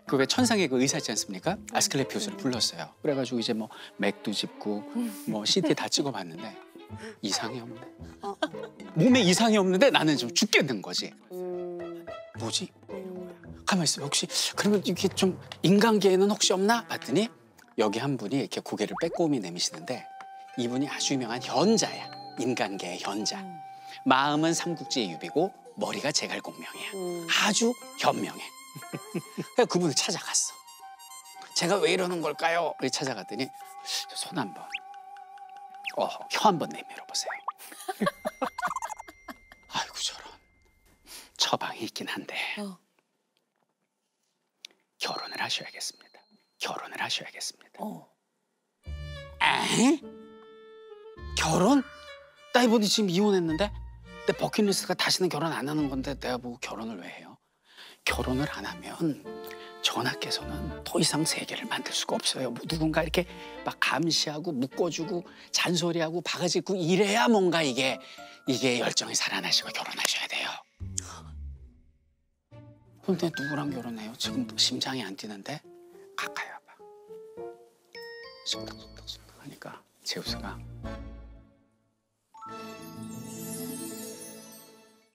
그 왜 천상의 그 의사 있지 않습니까? 아스클레피우스를 불렀어요. 그래가지고 이제 뭐 맥도 짚고 뭐 CT 다 찍어봤는데 이상이 없네. 몸에 이상이 없는데 나는 좀 죽겠는 거지. 뭐지? 가만히 있어. 혹시 그러면 이게 좀 인간계에는 혹시 없나? 봤더니 여기 한 분이 이렇게 고개를 빼꼼히 내미시는데 이분이 아주 유명한 현자야. 인간계의 현자. 마음은 삼국지의 유비고 머리가 제갈공명이야. 아주 현명해. 그래서 그분을 찾아갔어. 제가 왜 이러는 걸까요? 찾아갔더니 손 한번, 혀 한번 내밀어 보세요. 아이고 저런. 처방이 있긴 한데 결혼을 하셔야겠습니다. 결혼을 하셔야겠습니다. 에? 결혼? 나 이번에 지금 이혼했는데 내 버킷리스트가 다시는 결혼 안 하는 건데 내가 뭐 결혼을 왜 해요? 결혼을 안 하면 전하께서는 더 이상 세계를 만들 수가 없어요. 뭐 누군가 이렇게 막 감시하고 묶어주고 잔소리하고 바가지고 이래야 뭔가 이게 열정이 살아나시고 결혼하셔야 돼요. 근데 누구랑 결혼해요? 지금 심장이 안 뛰는데 가까이 와봐. 속닥속닥 하니까 제우스가